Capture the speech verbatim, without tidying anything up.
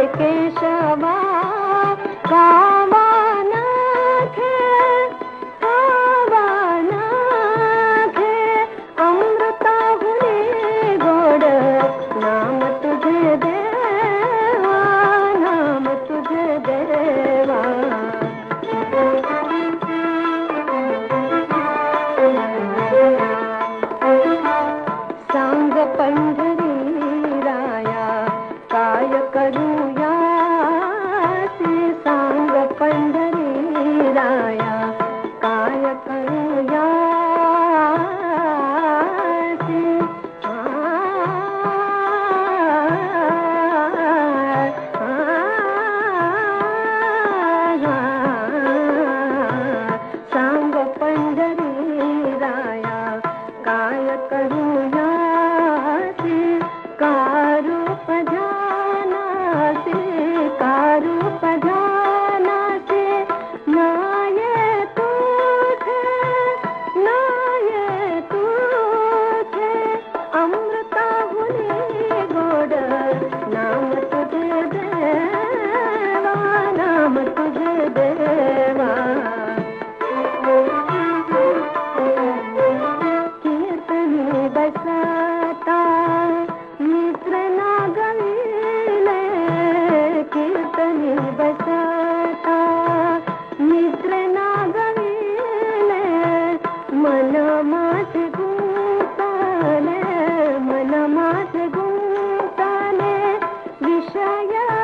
केशवा कावानाथे कावानाथे अमृताहुनी गोड नाम तुझे देवा नाम तुझे देवा सांग पंढरी राया काय करूया सांग पंढरी राया काय करूया सांग पंढरी राया काय करूया कारूप जानासे कारूप जानासे नाये तुझे नाये तुझे अमृताहुनी गोड नाम तुझे देवा नाम तुझे देवा कीर्तनी बसता मित्र नागविले कीर्तनी बसता मित्र नागविले मन माझे गुंतले मन माझे गुंतले विषय